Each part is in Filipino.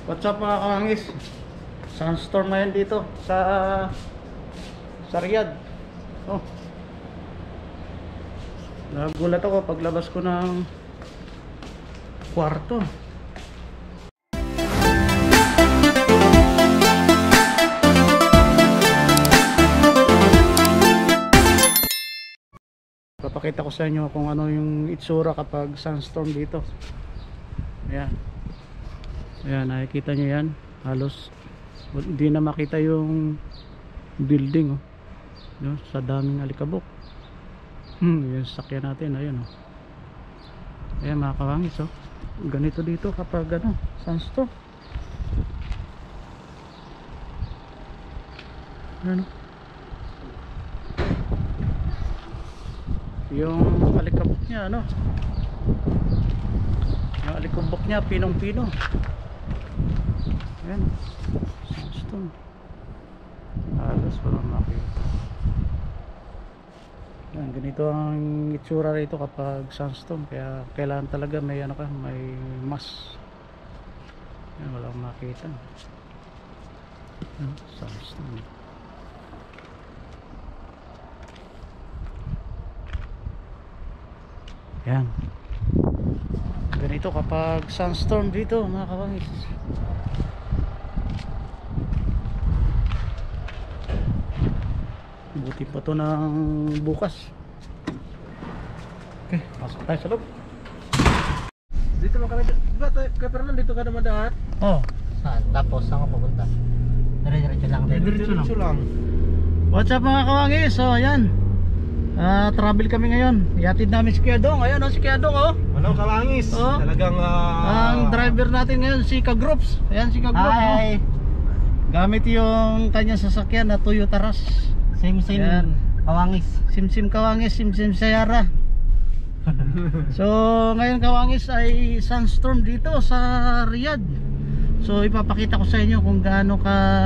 What's up mga kahangis? Sunstorm na yan dito sa Riyadh. Oh. Nagulat ako paglabas ko ng kwarto. Papakita ko sa inyo kung ano yung itsura kapag sunstorm dito. Ayan. Ayan, nakikita nyo yan. Halos hindi na makita yung building, oh. Yun, sa daming alikabok. Yung sakyan natin, ayun, oh. Ayan mga kawangis, oh. Ganito dito kapag ano, sunstorm. Ano? Yung alikabok niya, ano? Yung alikabok niya, pinong-pino. Ayan. Sunstorm. Halos walang makita. Ayan, ganito ang itsura rito kapag sunstorm. Kaya kailangan talaga may ano ka, may mask. Ayan, walang makita. Ayan, sunstorm. Ayan. Ganito kapag sunstorm dito mga kawangis. Buti pa to ng bukas. Okay, pasok tayo sa loob. Dito mo kami, diba kay Fernand dito ka naman daan? Oh, Saan? Tapos saan ka pupunta? Dire-diretso lang. Diretso lang. what's up mga kawangis? So ayan, travel kami ngayon. Ihatid namin si Kuya Dong. Ayan, si Kuya Dong, oh. Ano kalangis? Oh. Talagang Ang driver natin ngayon si Kagroups. Ayan si Kagroups, oh. Hi! Gamit yung kanyang sasakyan na Toyota Rush. Same Yan. Kawangis. Simsim Kawangis, Simsim Sayara. So ngayon kawangis ay sunstorm dito sa Riyadh. So ipapakita ko sa inyo kung ano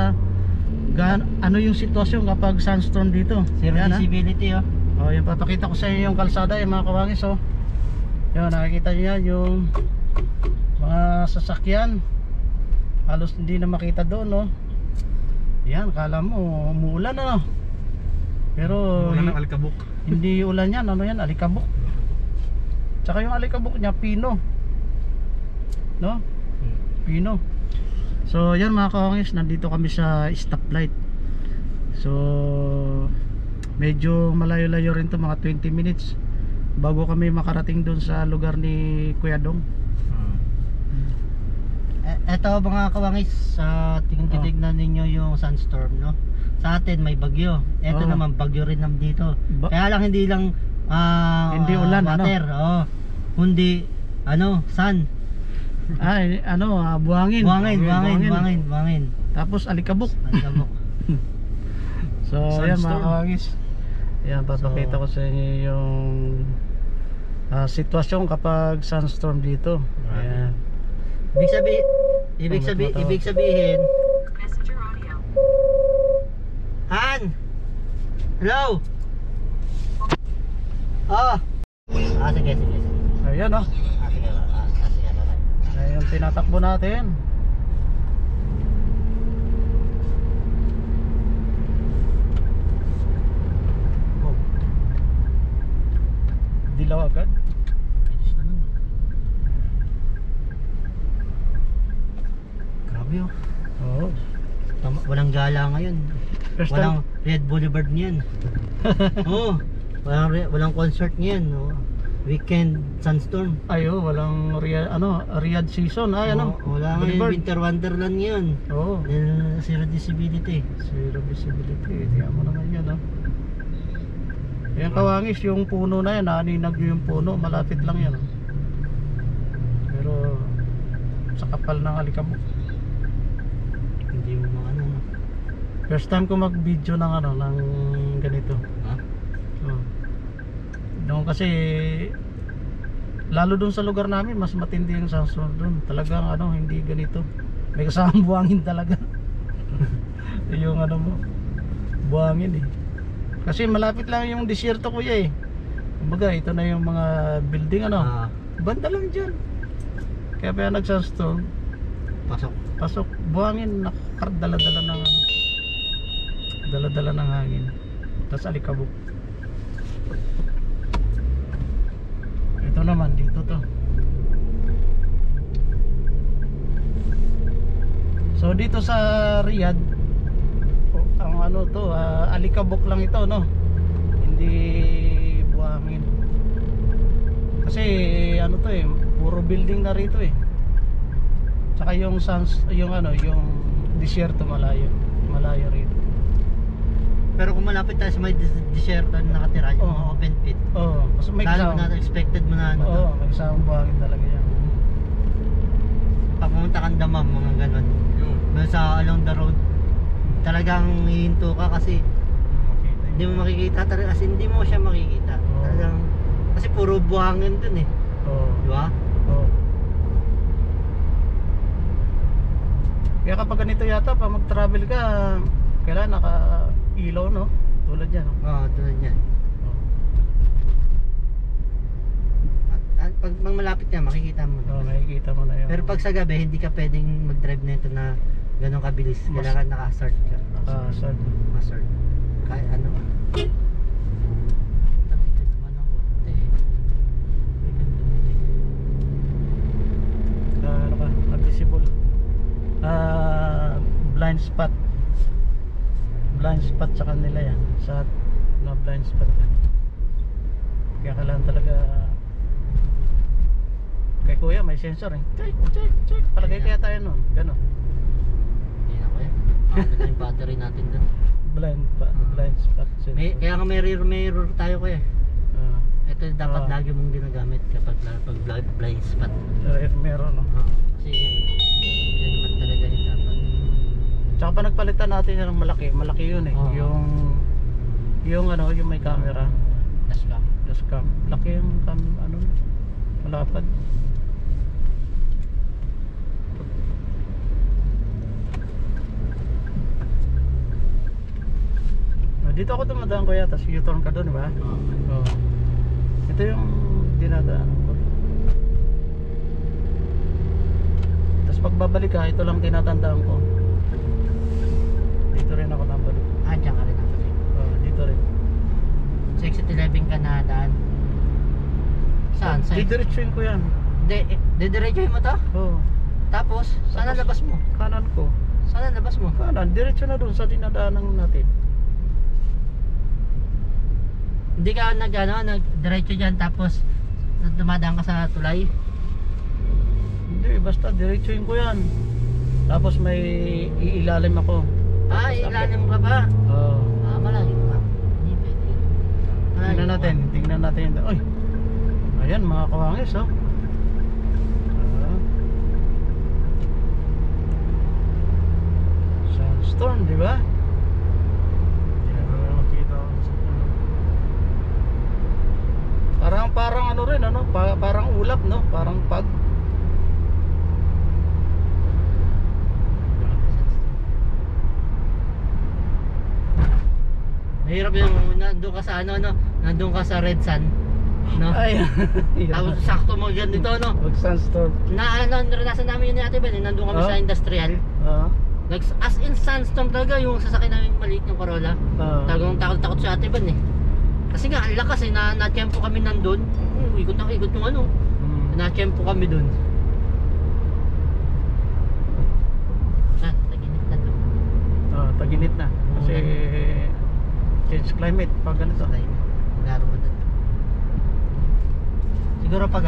yung sitwasyon kapag sunstorm dito. Zero Yan, ha? visibility, oh. Oh, yan, papakita ko sa inyo yung kalsada, yung mga kawangis, oh. Yan, nakikita niyo yan, yung mga sasakyan. Halos hindi na makita doon, no. Yan, kala mo umuulan, no. Pero wala ng alikabok. hindi ulan yan, ano yan, alikabok. Tsaka yung alikabok niya, pino. No? Pino. So yan mga kawangis, nandito kami sa stoplight. So medyo malayo-layo rin to, mga 20 minutes bago kami makarating doon sa lugar ni Kuya Dong. Eto mga kawangis, titignan ninyo yung sunstorm, no? Sa atin may bagyo. Eto Oh. naman bagyo rin dito. Kaya lang hindi lang Hindi ulan, water, oh. Kundi sun. Ay, buhangin. Buhangin. Tapos alikabok. Alikabok. So yan mga Sunstorm. kawangis. Yan, papakita ko sa inyo yung sitwasyon kapag sunstorm dito. Ayan. Ibig sabihin. Han. Hello. Sige. Ayan, oh. Sige. Ayan yung tinatakbo natin. Dilaw agad. Grabe, oh. Oo. Walang gala ngayon. First Walang Red Boulevard ngayon. Oh, walang concert ngayon, no. Weekend sunstorm. Ayo, walang Riyadh season. Ay, Wala ngayon, Boulevard. winter wonderland ngayon. Oo. Zero visibility. Zero visibility. Tingnan mo naman yun, oh. Ayan kawangis, yung puno na yan, naninag yung puno, malapit lang yan, oh. Pero sa kapal ng alikabok. Hindi mo ano. First time ko mag-video ng ng ganito. Ha? Oh. Doon kasi lalo doon sa lugar namin mas matindi yung sunstorm doon. Talagang hindi ganito. May kasamang buhangin talaga. Yung mo, buhangin eh. Kasi malapit lang yung disyerto kuya eh. Kumbaga ito na yung mga building banda lang dyan. Kaya nagsunstorm Pasok. Pasok, buhangin, dala-dala ng ano. Dala-dala ng hangin. Tapos alikabok. Ito naman, dito to. So dito sa Riyadh, ang ano to, alikabok lang ito, no? Hindi buhangin. Kasi ano to puro building na rito Tsaka yung yung disyerto malayo rito. Pero kung malapit tayo sa may desierto na nakatira, yung mga open pit. Kasi may Lalo kasama. na expected mo na ano. May kasamang buhangin talaga yan. Pag pumunta kang Damam, mga ganon. Doon sa along the road, talagang hihinto ka kasi hindi mo makikita talaga, kasi hindi mo siya makikita. Talagang, kasi puro buhangin dun di ba? Kaya kapag ganito yata, pag mag-travel ka, kailangan naka-ilaw, no? Tulad yan, no? Tulad yan. At pag malapit ka, makikita mo. Makikita mo na yun. Pero pag sa gabi, hindi ka pwedeng mag-drive nito na ganun kabilis. Kailangan naka-start ka. Start. Kahit ano. Tabi ka naman ng konti. Ano ka? Visible. Blind spot. Blind spot sa kanila yan. Sa blind spot yan. Kaya kailangan talaga kay kuya may sensor check palagay kaya tayo nun gano'n. Hindi na kuya, ano na yung battery natin dun. Blind spot sensor. Kaya nga may rear mirror tayo kuya. Ito dapat lagi mong ginagamit kapag blind spot. Rear mirror, no? Kasi yan naman talaga yung dapat. Tsaka pa nagpalitan natin yan ng malaki yun yung may camera, dashcam laki yung malapad. Dito ako dumadaan ko yata, tapos U-turn ka doon, di ba? Ito yung dinadaan ko. Tapos pagbabalik ka, ito lang tinatandaan ko. Dito rin ako nabalik. Diyan ka rin nabalik. Dito rin. Sa exit 11 ka na daan. Saan? Didiretsuin ko yan. Didiretsuin mo to? Tapos, saan ang labas mo? Kanan ko. Saan ang labas mo? Kanan, diretso na doon sa dinadaanan natin. Hindi ka nag-diretso dyan tapos dumadaan ka sa tulay? Hindi, basta diretsuin ko yan. Tapos may iilalim ako. Ilalim ka ba? Malayo pa. Hindi pwede. Tingnan natin. Oy! Ayan mga kawangis, Sandstorm, di ba? Parang ano rin, parang ulap, no? Parang pag. Mahirap yung nandun ka sa nandun ka sa Red Sun, no? Ay, tapos sakto mo ganito, no? Mag-sandstorm. Naranasan namin yun ni Ate Ben, nandun kami sa industrial. As in sandstorm talaga, yung sasakyan namin maliit ng Corolla. Talagang takot si Ate Ben Kasi nga, ang lakas na-tiyempo kami nandun. Ikot yung na-tiyempo kami dun. Taginit na to. Taginit na. Kasi change climate pag ganito. Maglaro mo dun. Siguro pag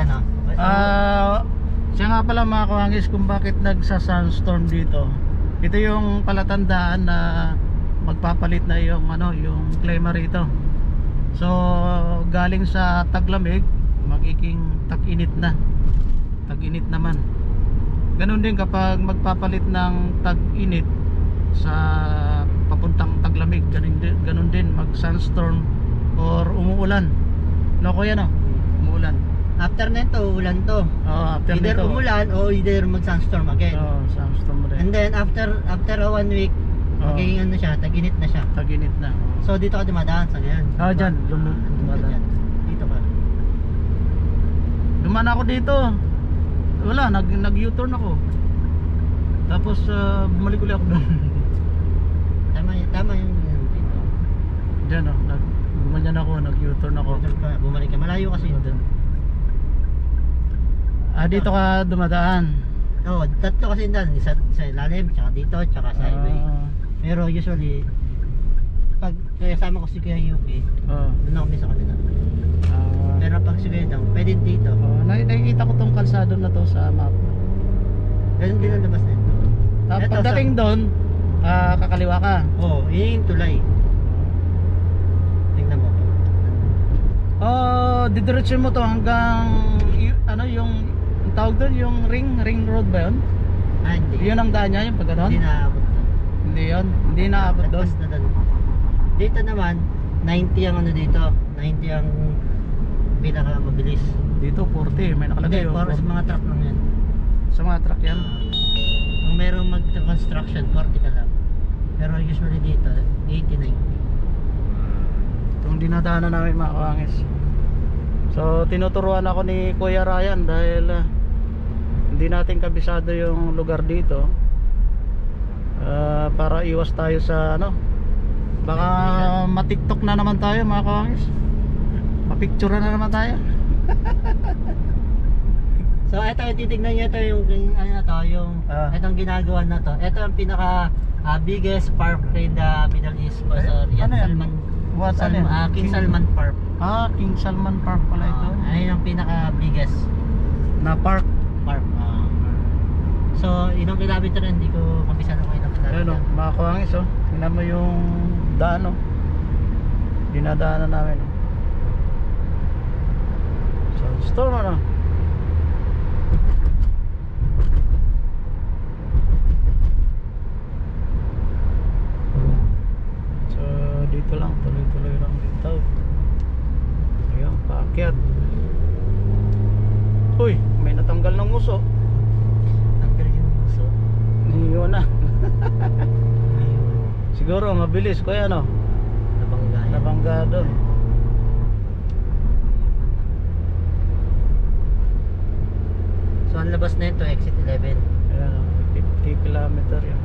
siya nga pala mga kawangis kung bakit nagsa-sandstorm dito. Ito yung palatandaan na magpapalit na yung klima rito. So galing sa taglamig magiging tag-init na. Tag-init naman. Ganun din kapag magpapalit ng tag-init sa papuntang taglamig, ganun din mag-sandstorm or umuulan. No kuya, no? Umuulan. After nito, ulan to. After either nito, umulan o either mag-sandstorm again. Sandstorm rin. And then after 1 week, magiging tag-init na siya. Tag-init na. So dito ka dumadaan sa ganyan. Dyan, dumadaan. Dito ka. Dumaan ako dito. Wala, nag-U-turn ako. Tapos bumalik ulit ako doon. Tama yung dito. Diyan gumanyan ako, nag-U-turn ako. Bumalik ka. Malayo kasi yun doon. Dito ka dumadaan. Oo, tatlo kasi doon. Isa sa ilalim, tsaka dito, tsaka sa highway. Pero usually, pag kasama ko si Kuya Yuki, doon na kami sa kanila. Pero pag si Kuya Dong, pwede dito. Nakikita ko tong kalsado na to sa map. Ganun din ang labas na ito. Tapos pagdating doon, kakaliwa ka. Oo, yun yung tulay. Tingnan mo. Didiretso mo to hanggang yung ang tawag doon, yung ring road ba yun? Hindi. Yun ang daan niya, yung pag gano'n? Hindi naabot doon. Hindi yun, hindi naabot doon. Lagpas na doon. Dito naman, 90 ang ano dito. 90 ang pinaka mabilis. Dito 40, may nakalagay. Hindi, para sa mga truck lang yan. Sa mga truck yan? Kung merong mag-construction, 40 ka lang. Pero usually dito, 80, 90. Itong dinadaanan namin mga kawangis. So tinuturuan ako ni Kuya Ryan dahil hindi natin kabisado yung lugar dito. Para iwas tayo sa baka ma-TikTok na naman tayo mga kawangis. Ma-picture na naman tayo. So ito yung titignan nyo, ito yung itong ginagawa na to. Ito ang pinaka biggest park in the Middle East. So yan, King Salman Park. King Salman Park pala ito. Ayun ang pinaka biggest na park. So ilang kilometer, hindi ko kabisado kung ilang kilometer. Ayun mga kawangis, tingnan mo yung daan dinadaanan namin. So store mo na. So dito lang, tuloy-tuloy lang dito. Ayan, paakyat. Uy, may natanggal ng uso. Tanggal yung uso. Niyon na. Siguro mabilis kuya nabangga doon. So ang labas na ito, exit 11. Ayan, 50 kilometer yan.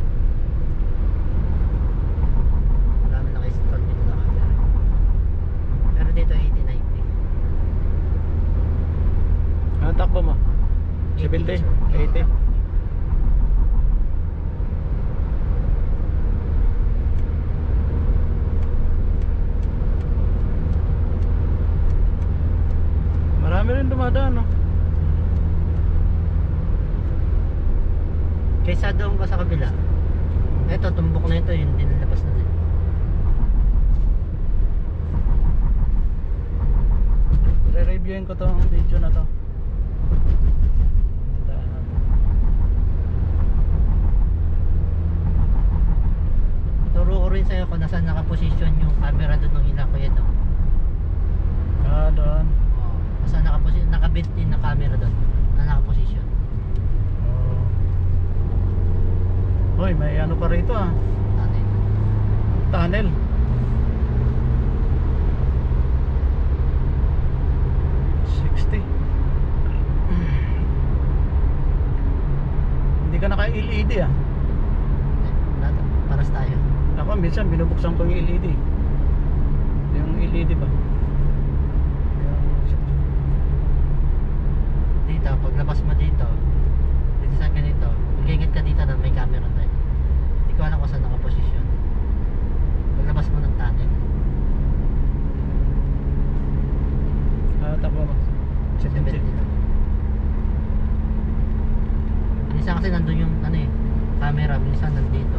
Marami naka-install dito na camera. Pero dito 80-90. Ano takbo mo? 70? 80? Marami rin dumadaan Kaysa doon ko sa kabila. Ito, tumbok na ito, yung dinalabas na din. Re-reviewin ko tong video na to. Turo ko rin sa'yo kung nasaan nakaposisyon yung camera doon ng ina ko yan. Doon. Nasaan nakaposisyon, nakabit din na camera doon na nakaposisyon. Hoy, may ano pa rito tunnel. Hindi ka naka-LED Paras tayo. Ako minsan binubuksan ko yung LED. Yung LED ba? Dito, paglabas mo dito sa ganito, magigit ka dito na may camera tayo. Hindi ko alam kung saan nakaposisyon. Paglabas mo ng tunnel. Takbo mo. 70. Minsan kasi nandun yung camera, minsan nandito,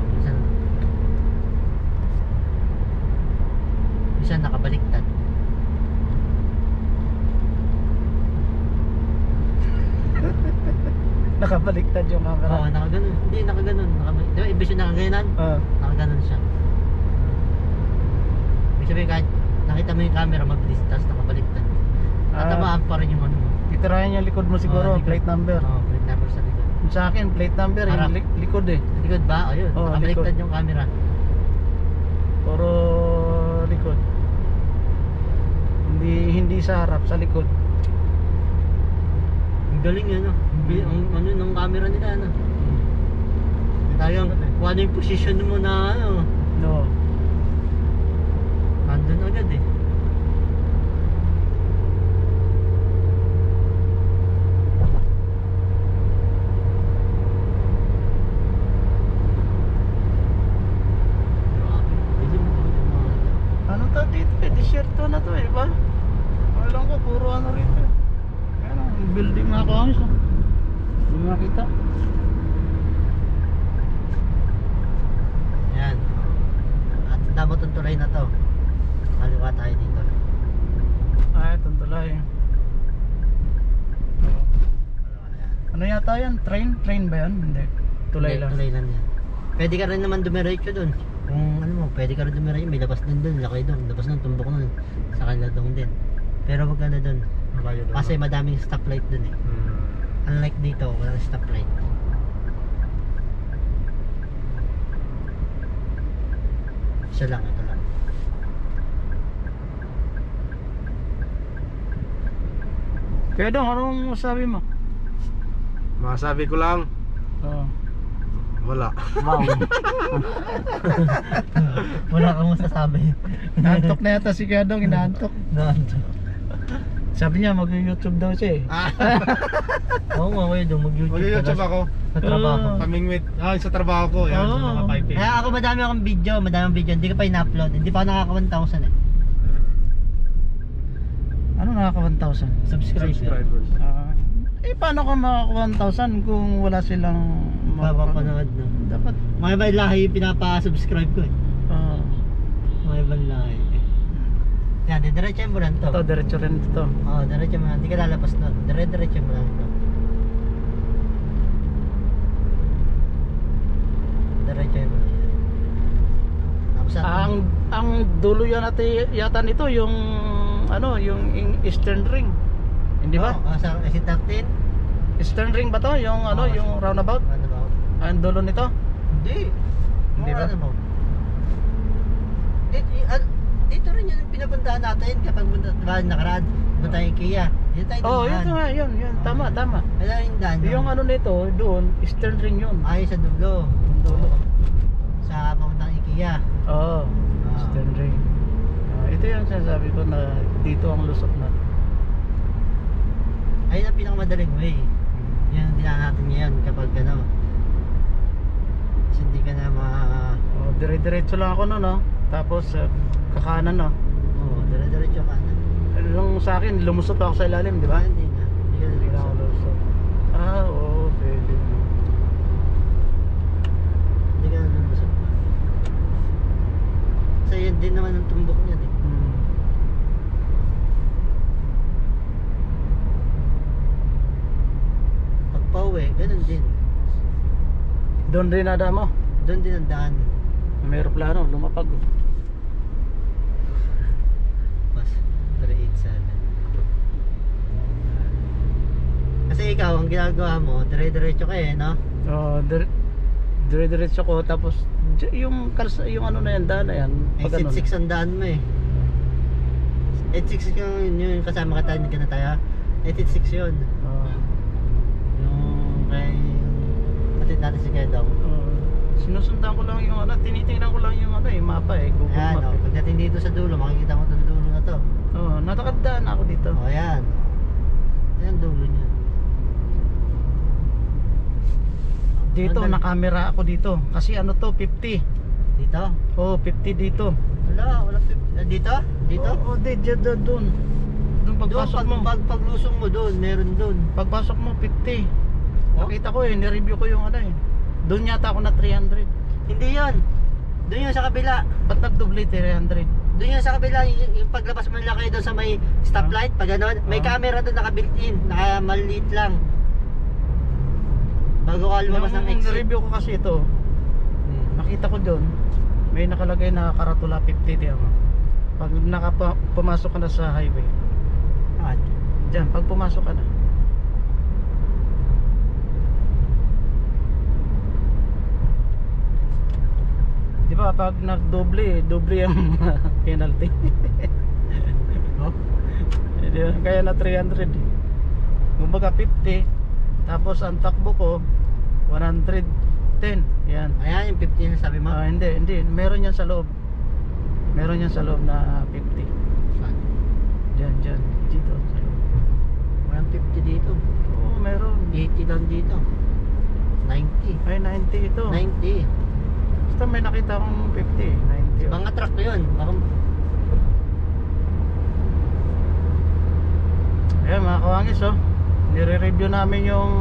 minsan nakabaliktad. Nakabaliktad yung camera. Oo, nakaganon. Hindi, nakaganon. Di ba, ibig yung nakaganon? Nakaganon siya. Ibig sabihin, kahit nakita mo yung camera, mabilis, tapos nakabaliktad. Tatamaan pa rin yung ano mo. Titirayan yung likod mo siguro, plate number. Plate number sa likod. Sa akin, plate number, yung likod Likod ba? O yun, nakabaliktad yung camera. Puro likod. Hindi sa harap, sa likod. Ang galing yun, ang ano ng camera nila, Talagang kung ano yung position mo na ano, No. nandun agad eh. Grabe, pwede mo talaga mga- Ano to dito eh? Desierto na to eh, ba? Alam ko, puro ano rito eh. Ayan ang building na ako angis oh. Hindi mo makita. Yan. At damot ang tulay na to. Kaliwa tayo dito. Ah, itong tulay. Oo. Yan. Ano yata yan? Train? Train ba yan? Hindi. Tulay Hindi, lang. Tulay lang yan. Pwede ka rin naman dumiretso dun. Kung ano mo, pwede ka rin dumiretso. May labas din dun, laki dun. Labas nun, tumbok nun. Sa Kaladong din. Pero wag ka na dun. Malayo doon. Kasi madaming stoplight dun eh. Unlike dito, walang stoplight. Isa lang, ito lang. Kaya dong, anong masabi mo? Masabi ko lang, Oo. wala. Wow. Wala kang masasabi. Inaantok na yata si Kadong, inaantok. Sabi niya mag-YouTube daw siya eh. Oo nga, kuya, doon mag-YouTube. Mag-YouTube ako. Sa trabaho. Pamingwit. Sa trabaho ko. Yan, Oo. sa mga piping. Kaya ako madami akong video, hindi ko pa in-upload. Hindi pa ako nakaka 1,000 eh. Ano nakaka 1,000? Subscribers. Eh paano ka makaka 1,000 kung wala silang Papapanood no. Dapat Mga ibang lahi yung pinapa-subscribe ko eh. Mga ibang lahi. Yan, didiretso mo lang to. ito diretso rin ito. Oo, diretso mo lang. Hindi ka lalabas nun. Diretso mo lang to. Diretso mo lang yan. Tapos Ang dulo yan natin yata nito yung ano, yung Eastern Ring. Hindi ba? Sa exit 13? Eastern Ring ba to? Yung ano, Oo. yung roundabout? Ano ba? Ang dulo nito? Hindi. Hindi ba? Ano mo? Dito rin yun yung pinapuntahan natin kapag nakaraan. Punta yung Kia. Dito tayo Oh, dumaan. ito nga, yun. Tama, tama. Wala yung daan. Yung ano nito, doon, Eastern Ring yun. Ay, sa dulo. Dulo. Sa papuntang IKEA. Oo, Eastern Ring. Ito yung sinasabi ko na dito ang lusot na. Ayun ang pinakamadaling way. Yan ang dinaan natin ngayon kapag ano. Kasi hindi ka na Dire-diretso lang ako no, no? Tapos kakanan no. Oo, dire-diretso ka na. Nung sa akin, lumusot ako sa ilalim, di ba? Hindi na. Hindi ka na Hindi na ako lumusot. Oo, pwede. Hindi ka na lumusot pa. Kasi yan din naman ang tumbok niyan eh. Pag pauwi, ganun din. Doon rin nada mo. Doon din ang daan. May aeroplano, lumapag. Pas 387. Kasi ikaw, ang ginagawa mo, dire-diretso ka eh, no? Oo, dire-diretso ko. Tapos, yung ano na yan, daan na yan. Pag ano na. 866 ang daan mo eh. 866 yung kasama ka tayo, hindi ka na tayo. 866 yun. Oo. Yung kay kapatid natin si Kedong. Sinusundan ko lang yung ano, tinitingnan ko lang yung ano eh, mapa eh, Google Ayan, Map. oh, pagdating dito sa dulo, makikita mo itong dulo na to. Oo, natakandaan ako dito. O, ayan. Ayan ang dulo niya. Dito, Andal. nakamera ako dito. Kasi ano to, 50. Dito? Oo, 50 dito. Wala 50. Dito? Dito? Oo, doon. Doon Doon, pagpasok mo. paglusong mo doon, meron doon. Pagpasok mo, 50. Oh? Nakita ko eh, nireview ko yung ano eh. Doon yata ako na 300. Hindi yun. Doon yun sa kabila. Ba't nagdoble 300? Doon yun sa kabila, yung paglabas mo nila kayo doon sa may stoplight, pag gano'n, may camera doon naka-built-in, naka-maliit lang. Bago ka lumabas ng Yung exit. review ko kasi ito, nakita ko doon, may nakalagay na karatula 50 diyan. Pag pumasok ka na sa highway, diyan, pag pumasok ka na. Di ba pag nagdoble, doble ang penalty. Oh? Di ba? Kaya na 300. Kumbaga 50, tapos ang takbo ko 110. Yan. Ayan. Ayan yung 50 na sabi mo. Hindi. Meron yan sa loob. Meron yan sa loob na 50. Saan? Diyan. Dito sa loob. 150 dito. Oo, meron. 80 lang dito. 90. Ay, 90 ito. 90. Basta may nakita akong 50. 90. Mga truck ko yun. Ayan mga kawangis, oh. Nire-review namin yung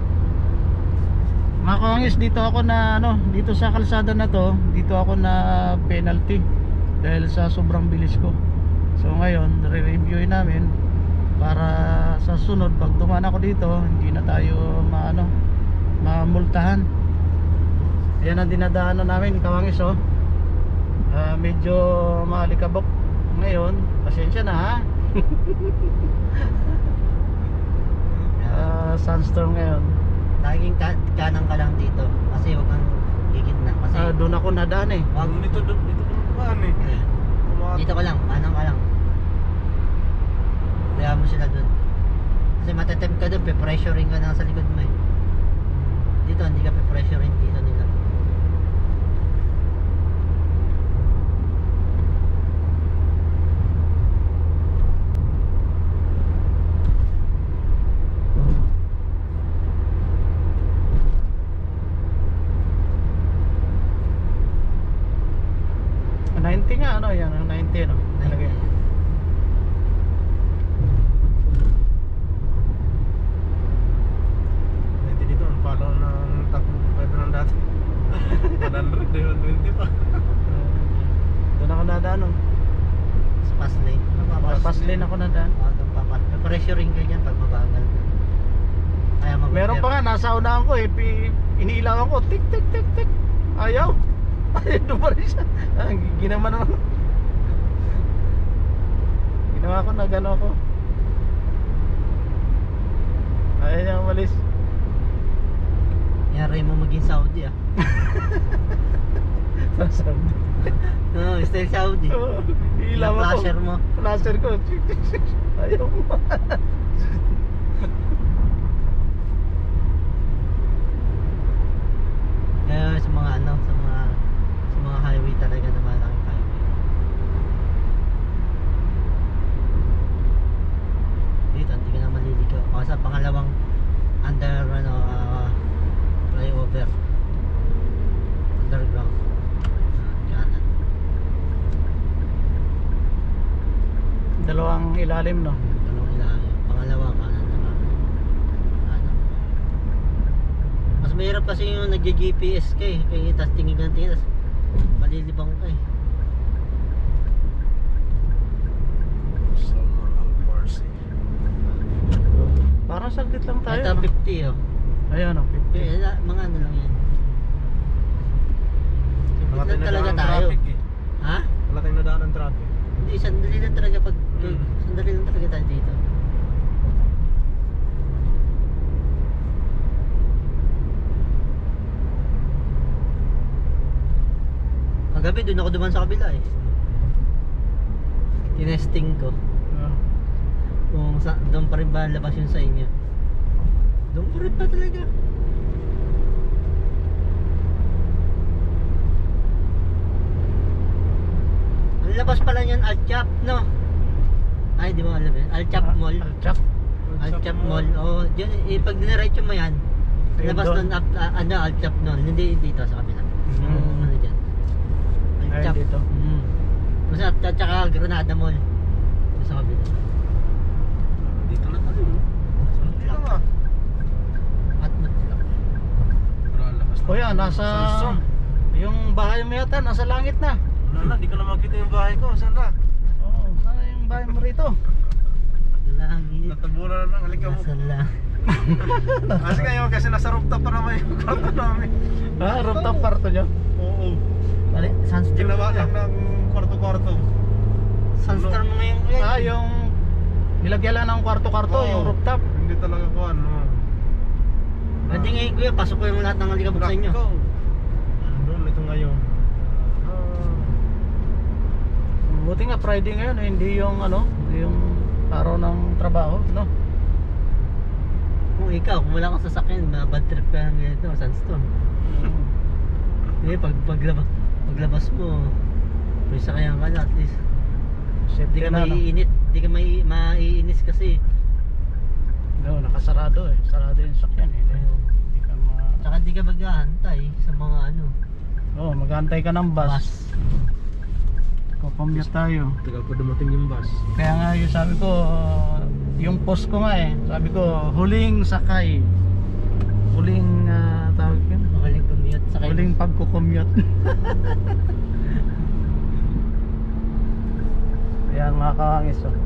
mga kawangis. Dito ako na dito sa kalsada na to, dito ako na penalty dahil sa sobrang bilis ko. So ngayon nire-reviewin namin para sa sunod pag dumaan ako dito hindi na tayo mamultahan. Ayan ang dinadaanan namin kawangis, oh. Medyo maalikabok ngayon, pasensya na ha. Sandstorm ngayon. Laging kanan ka lang dito. Kasi huwag kang gigitna. Kasi Doon ako nadaan eh. wag, Dito ka naman eh. dito ka lang. Kanan ka lang. Kaya mo sila dun. Kasi matetempt ka dun. Pe-pressuring ka na sa likod mo eh. Dito hindi ka pe-pressuring dito nila. Yan ang 90 talaga yan. Dito ang follow ng takbo pwede ng dati. 120 pa. Doon ako nadaan, oh. Sa fast lane. Fast lane ako nadaan. Doon papat. Pe-pressuring ka dyan pag mabagal ka. Kaya Meron pa nga, nasa unahan ko eh. Iniilawan ko, tik. Ayaw. Doon pa rin siya. Ginawa naman. Ginawa ko na gano'n ako. Ayaw niya umalis. Yari mo maging Saudi ah. Saudi. No, style Saudi. Ilawan ko. Flasher mo. Flasher ko. Ayaw mo. Kaya sa mga sa mga highway talaga na malaking highway. Dito hindi ka na maliligaw. O sa pangalawang flyover. Underground. Kanan. Dalawang ilalim, no? Dalawang ilalim. Pangalawa kanan naman. Kanan. Mas mahirap kasi yung nag-GPS ka eh. Kaya tas tingin ka ng tingin, tas malilibang ka eh. Salmon Al-Farsi. Parang saglit lang tayo, Ito no? 50 oh. Ayun, 50. Mga ano lang yan. Sipit lang talaga tayo. Ha? Wala tayong nadaan ng traffic. Hindi, sandali lang talaga sandali lang talaga tayo dito. Kagabi doon ako duman sa kabila eh. Tinesting ko. Kung doon pa rin ba labas yun sa inyo. Doon pa rin pa talaga. Ang labas pala niyan Alchap, no? Ay, di mo alam yun. Alchap Mall. Alchap Mall. Oh, diyan pag diniretso mo yan. Labas doon. nun, Alchap nun. Hindi dito sa kabila. Yung ano dyan. Alchap. Ay, dito. Basta at saka Granada Mall. Sa kabila. Dito lang tayo. Dito lang ah. At lang. Kuya, nasa yung bahay mo yata, nasa langit na. Wala na, di ko na makita yung bahay ko. Saan na? Oo, sana yung bahay mo rito. Langit. Natabunan na lang, halika mo. Nasa lang. Kasi ngayon, kasi nasa rooftop pa naman yung kwarto namin. Rooftop parto nyo? Oo. Bali, sunstorm Ginawa mo lang yan. ng kwarto-kwarto. Sunstorm mo ngayon yan. Yung nilagyan lang ng kwarto-kwarto, Oo. yung rooftop. Hindi talaga ko ano. Pwede ngayon kuya, pasok ko yung lahat ng alikabok sa inyo. Doon, ito ngayon. Buti nga Friday ngayon, hindi yung yung araw ng trabaho, no? Kung ikaw, kung wala kang sasakyan, bad trip ka ng ganito, sunstorm. paglabas mo, may sakayan ka na at least. Hindi ka na, no? maiinit, hindi ka maiinis kasi. No, nakasarado eh. Sarado yung sakyan eh. Hindi ka Tsaka hindi ka mag-aantay sa mga ano. Oo, mag-aantay ka ng bus. Kukommute tayo. Tagal ko dumating yung bus. Kaya nga yung sabi ko, yung post ko nga eh. Sabi ko, huling sakay. Huling tawag yun. Huling commute sa kayo. Huling pagkukommute. Ayan mga kahangis oh.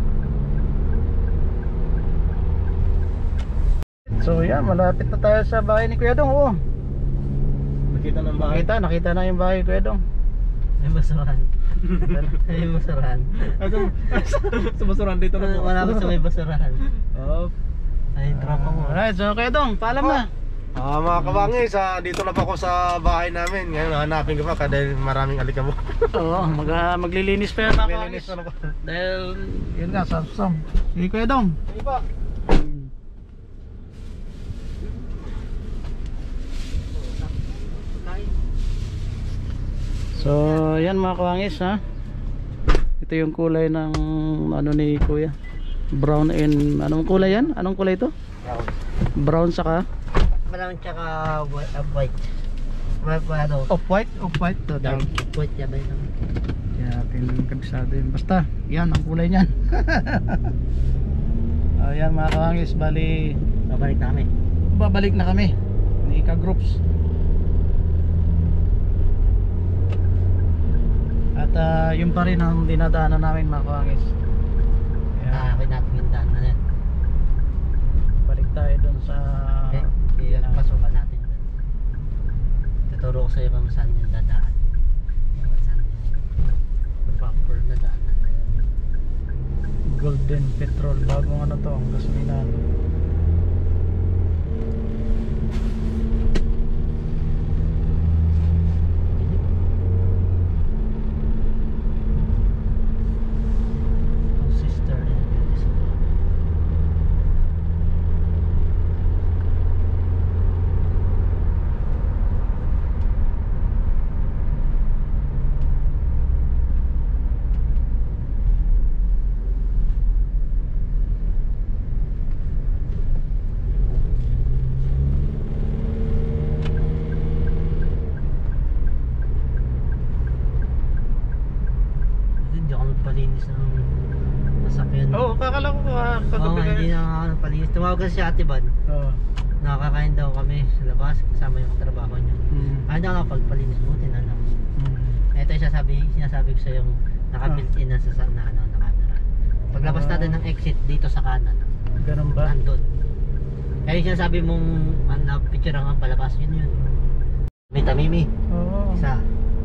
So yan, malapit na tayo sa bahay ni Kuya Dong. Oo. Nakita ng bahay. Nakita na yung bahay Kuya Dong. May basurahan. May basurahan. Sa basuran dito na po. Wala ko sa may basurahan. Oh. Ay, tropa mo. Alright, so Kuya Dong, paalam na. Mga kabangis, dito na po ako sa bahay namin. Ngayon hanapin ko pa dahil maraming alikabok. Oo, maglilinis pa yan mga Maglilinis kahangis. na po. Dahil, yun nga, samsam. Sige Kuya Dong. Sige pa. So, yan mga kahangis ha. Ito yung kulay ng ano ni Kuya. Brown and, anong kulay yan? Anong kulay ito? Brown saka? Brown tsaka white. Ano? Off-white? Off-white to Dark white yan ba yun? Kaya natin kabisado yun. Basta, yan ang kulay niyan. Ayan mga kahangis, bali Babalik na kami. babalik na kami ni Ika Groups. At yun pa rin ang dinadaanan namin mga kahangis. Okay natin yung daan na yan. Balik tayo dun sa Pasukan natin dun. Tuturo ko sa'yo kung saan yung dadaan. Kung saan yung proper na daanan. Golden Petrol, bagong ano to, ang gasolinahan. Sister hindi ako nagpalinis ng masakyan. Oo, kakala ko Oo, hindi na ako nagpalinis. Tumawag kasi si Ate Van. Oo. Nakakain daw kami sa labas kasama yung trabaho niya. Ay na pagpalinis mo tinanong. Ito yung sinasabi ko sa yung naka-built-in na sa na camera. Paglabas natin ng exit dito sa kanan. Ganun ba? Nandun. Kaya yung sinasabi mong picture ang palabas yun. May tamimi. Oo. Isa.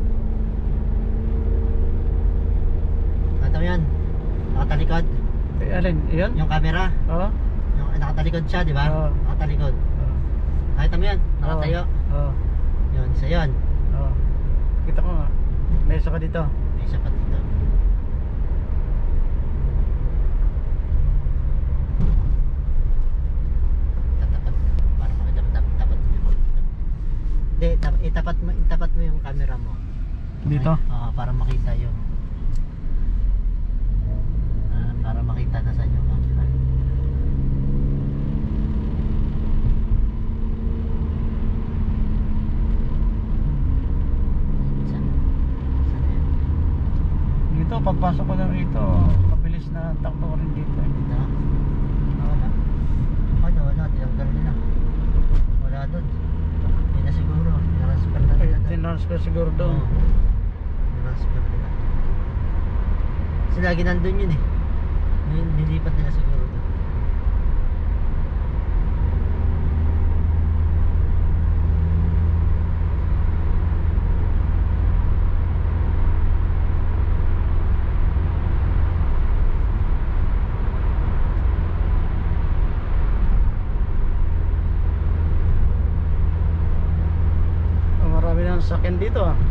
Ito yan. Nakatalikod. Alin? Yun? Yung camera. Oo. Yung nakatalikod siya, di ba? Oo. Nakatalikod. Nakita mo yan? Nakatayo. Oo. Yun, isa yun. Oo. Kita ko nga. May isa ka dito. May isa pa dito. Tatapat. Para makita mo tapat mo yung Hindi, itapat mo yung camera mo. Dito? Oo, para makita yung para makita na sa inyo camera. Saan yun? Dito, pagpasok ko na rito, mabilis na takbo ko rin dito. Dito? Wala, tinanggal nila. Wala doon. Hindi na siguro. Transfer na nila doon. Tinransfer siguro doon. Transfer nila. Kasi lagi nandun yun eh. Nilipat nila siguro doon. Marami na sasakyan dito ah.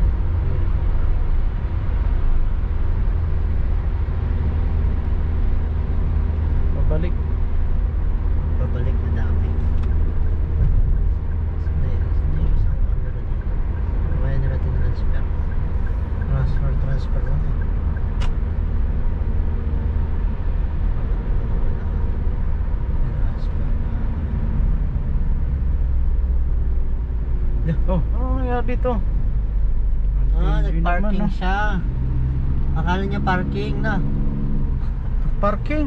Babalik. Babalik na dami. Saan na yun? Saan na yung isang camera dito? Kaya nila tinanong oras pa lang. Oh, ano nangyari dito? Hindi Nag-parking naman, siya. Akala niya parking na. Parking?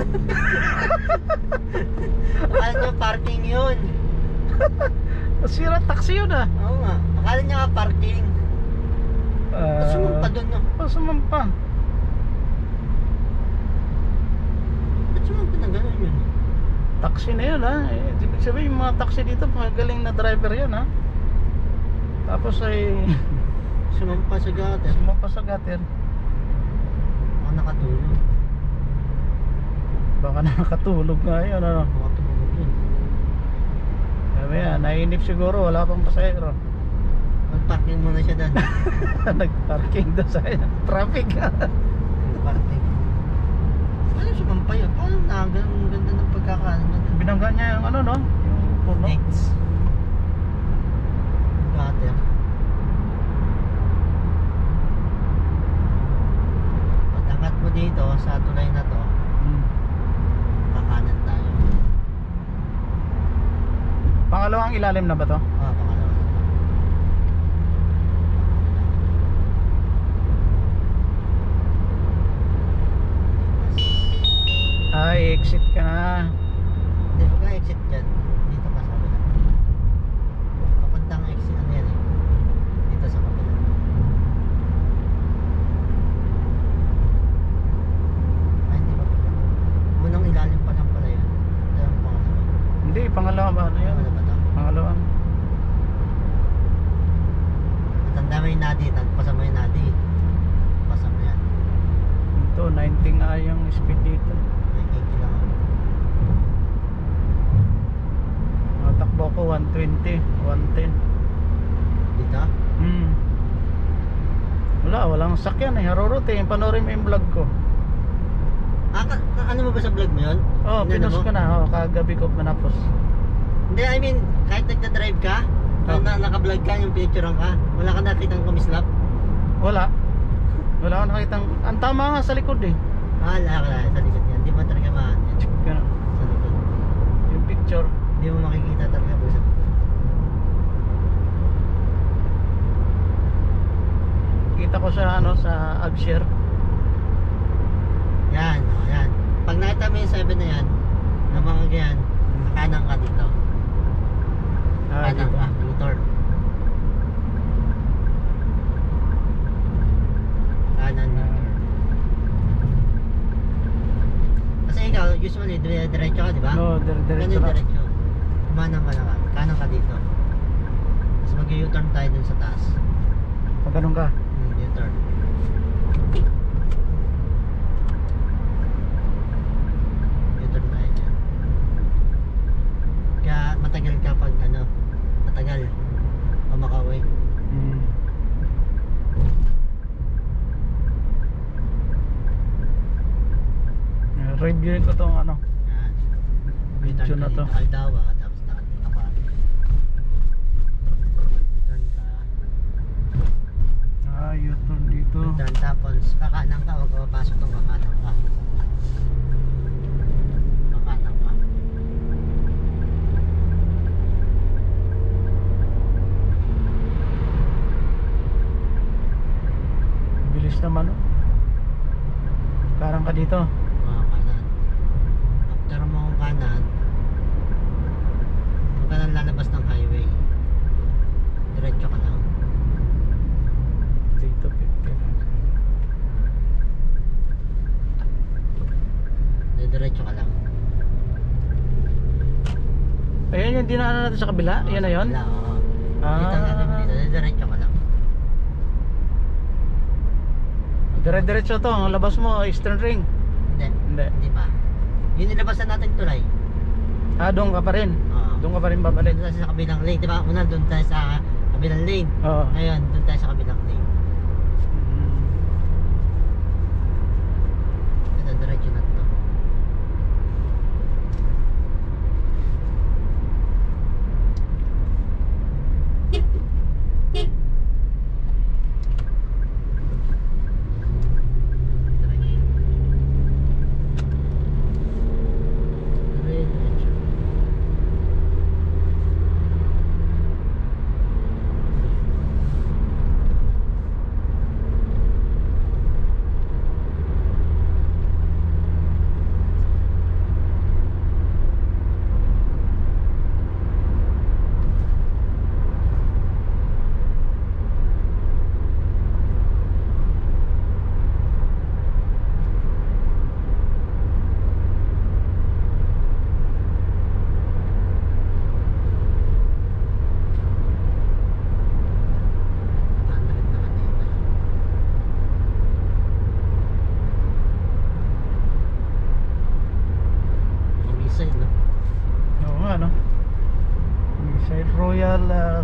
Akala niya parking yun. Sira taxi yun ah. Oo nga. Akala niya nga parking. Sumampa doon no. Sumampa. Ba't sumampa na gano'n yun? Taxi na yun ha. Ibig sabihin yung mga taxi dito, magaling na driver yan ha. Tapos ay Sumampa sa gutter. sumampa sa gutter. Ako nakatulog. Baka nakatulog nga yun ano. Nakatulog yun. Sabi yan, nainip siguro, wala pang pasahero. Mag-parking muna siya doon. Nag-parking doon sa traffic. Mag-parking. Ano sumampa yun? Paano na? Ganda ng pagkakaano na doon. Binangga niya yung ano no? Yung puno. Next. Gutter. Pag-angat mo dito sa tulay na to, kakanan tayo. Pangalawang ilalim na ba to? Pangalawa na to. Ay, exit ka na. Hindi, huwag ka exit dyan. Dito ka sa kabila. Papuntang exit, ano yan eh. Dito sa kabila. Ay, hindi ba pala? Munang ilalim pa lang pala yun. Ito yung pangalawa. Hindi, pangalawa ba? Ano yun? Ano ba ito? Pangalawa. Matanda mo yung nadi. Tagpasa mo yung nadi. Pasa mo yan. Ito, 90 nga yung speed dito. May kiki lang ako. Takbo ko 120, 110. Dito? Walang sakyan eh. Harurot eh. Panoorin mo yung vlog ko. Ano mo ba sa vlog mo yun? Oh, Ano pinost mo? ko na. Oh, kagabi ko manapos. Hindi, I mean, kahit nagda-drive ka, naka-vlog ka, yung picturean ka, wala ka nakitang kumislap? Wala. Wala ko nakitang. Ang tama nga sa likod eh. Wala, sa likod yan. Hindi mo talaga maan yan. Ganun. Sa likod. Yung picture. Hindi mo makikita talaga po sa likod. Kita ko sa ano sa AgShare. Yan, yan. Pag nakita mo yung 7 na yan, na mga ganyan, kanan ka dito. Kanan Dito. ka, U-turn. Kanan U-turn. Kasi ikaw, usually, diretso ka, di ba? No, diretso na. Diretso. Kumanan ka na ka. Kanan ka dito. Tapos mag-U-turn tayo dun sa taas. Pag ganun ka. U-turn. U-turn tayo dyan. Kaya matagal ka pag ano, matagal o makauwi. Reviewin ko tong ano. Yan. Video U-turn na ka to. dito, Aldawa, tapos nakatito ka. U-turn ka. U-turn dito. U-turn tapos kakanan ka, huwag ka papasok ng kakanan ka. Kakanan ka. Bilis naman oh. Karang ka dito. Kanan. After mo ang kanan, huwag ka nang lalabas ng highway. Diretso ka lang. Dito 50. Diretso ka lang. Ayan yung dinaanan natin sa kabila. Yan na yun. Wala, oo. Ah. Dito ang gagawin dito. Diretso ka lang. Dire-diretso to. Ang labas mo, Eastern Ring. Hindi. Hindi. Hindi pa. Yun nilabasan natin tulay. Doon ka pa rin. Oo. Doon ka pa rin babalik. Doon tayo sa kabilang lane. Diba? Una doon tayo sa kabilang lane. Oo. Ngayon, doon tayo sa kabilang lane. Ito, diretso na to.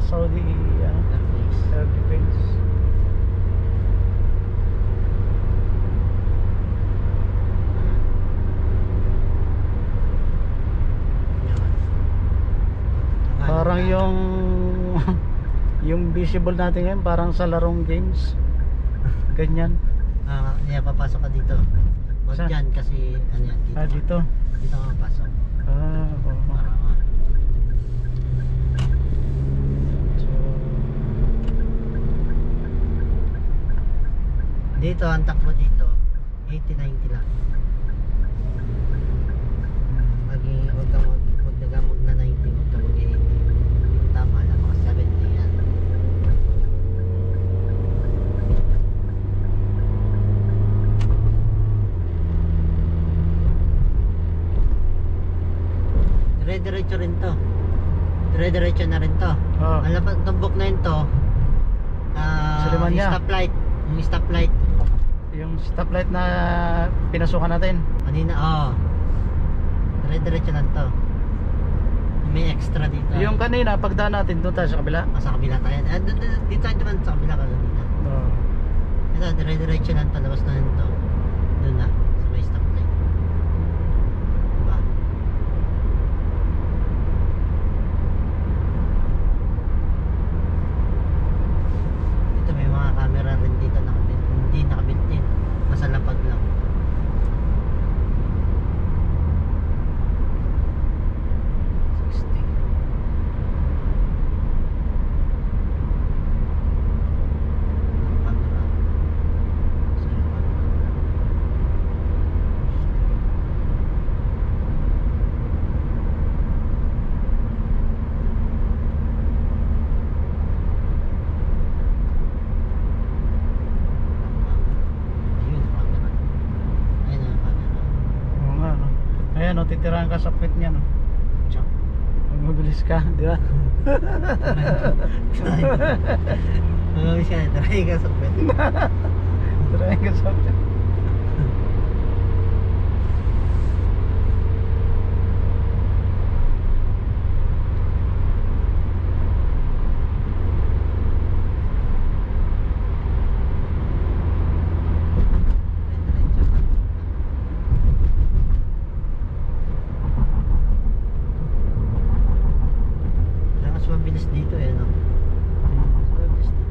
Saudi Airways. Air Defense. Yun. Parang yung yung visible natin ngayon parang sa larong games. Ganyan. Kaya papasok ka dito. Huwag Saan? dyan kasi ano yan dito. Dito. Dito ka papasok. Oo. Para So, dito ang takbo dito 80-90 lang. Wag na mag na 90, wag ka mag 80. Yung tama lang mga 70 yan. Dire-diretso rin to. Dire-diretso na rin to. Oo. Ang lapat tumbok na yun to. Suliman niya. Yung stoplight. yung stoplight na pinasukan natin. Kanina, dire-diretso lang to. May extra dito. Yung kanina, pagdaan natin doon tayo sa kabila. Sa kabila tayo. Dito tayo naman sa kabila ka kanina. Oo. Ito, dire-diretso lang to. Labas na yun to. Doon na. Sa may stoplight. Diba? Dito may mga camera rin dito nakabit. Hindi nakabit din. Masalapag lang. Oo nga, no? Ayan, no, titirahan ka sa puwit niya, no? Pag mabilis ka, di ba? Try ka sa pwede. Titirahan ka sa puwit. Mas mabilis dito eh, no? Mas mabilis dito.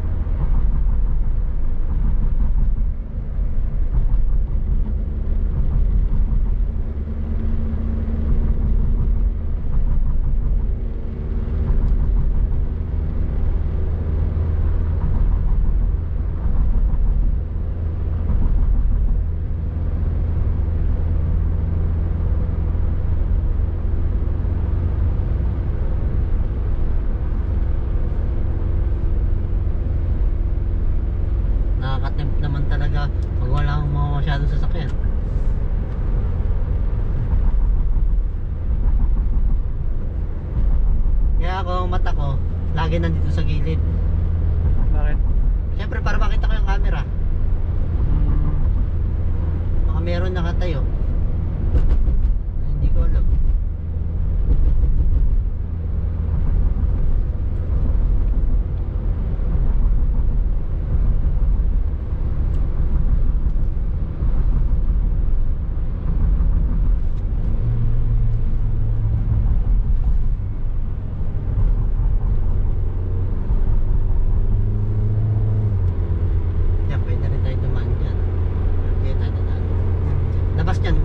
Nakaka-tempt naman talaga pag wala akong mga masyadong sasakyan. Kaya ako, ang mata ko, lagi nandito sa gilid. Bakit? Siyempre, para makita ko yung camera. Baka meron nakatayo. Ay, hindi ko alam. Yan, pwede rin tayo dumaan dyan. Hindi tayo dadaan. Labas dyan,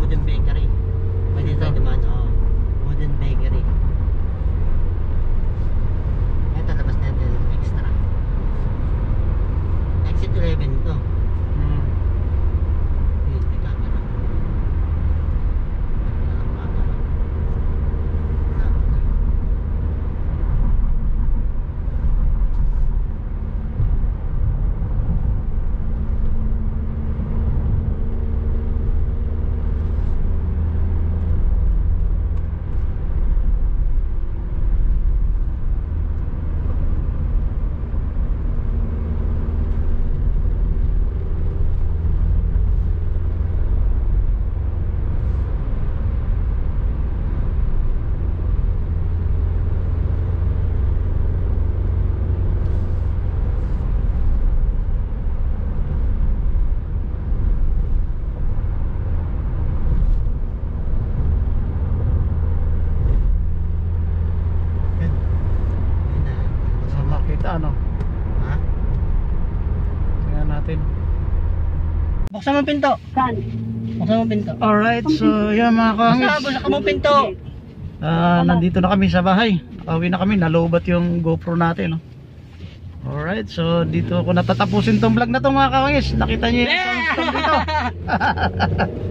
ano. Ha? Tingnan natin. Buksan mo ang pinto. Saan? Buksan mo ang pinto. Alright, so yan mga kawangis. Buksan mo ang pinto. Nandito na kami sa bahay. Nakauwi na kami, nalobat yung GoPro natin, no? Alright, so dito ako natatapusin tong vlog na to mga kawangis. Nakita nyo yung sandstorm dito.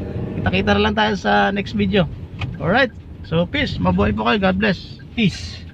Kita-kita na lang tayo sa next video. Alright, so peace, mabuhay po kayo, God bless. Peace.